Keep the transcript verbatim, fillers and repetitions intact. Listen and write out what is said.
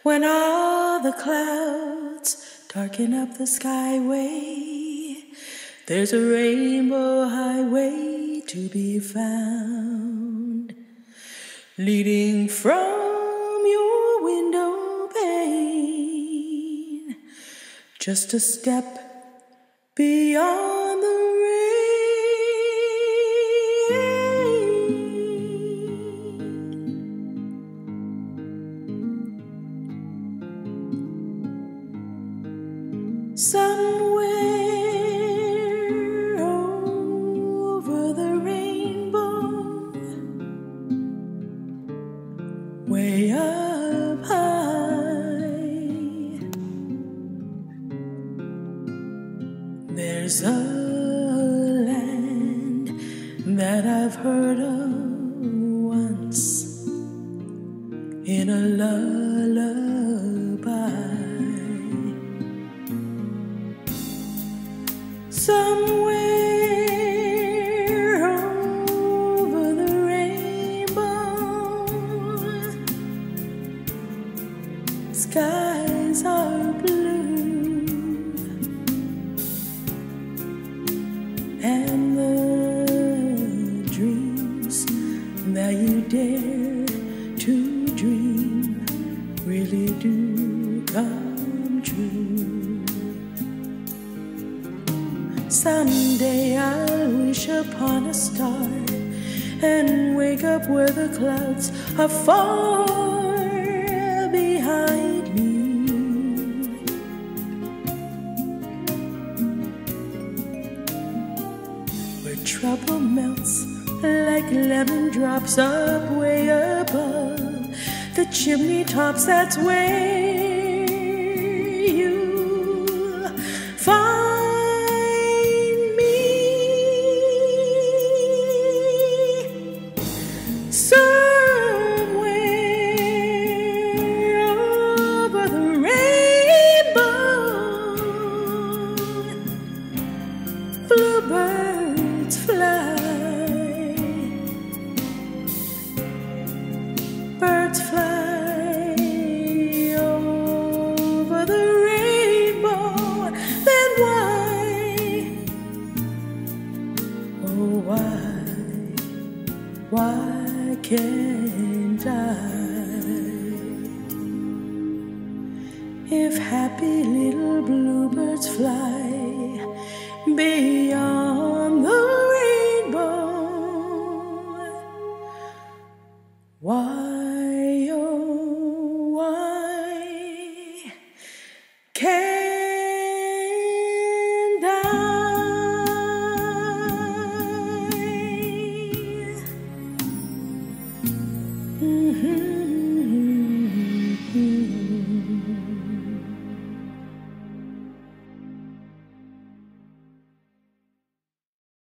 When all the clouds darken up the skyway, there's a rainbow highway to be found, leading from your window pane, just a step beyond the rain. Somewhere over the rainbow, way up high, there's a land that I've heard of once in a lullaby. Somewhere over the rainbow, skies are blue, and the dreams that you dare to dream really do come true. Someday I'll wish upon a star and wake up where the clouds are far behind me, where trouble melts like lemon drops up way above the chimney tops. That's where you find bluebirds fly, birds fly over the rainbow. Then why, oh why, why can't I? If happy little bluebirds fly beyond the rainbow, why, oh, why can't I? Mm-hmm.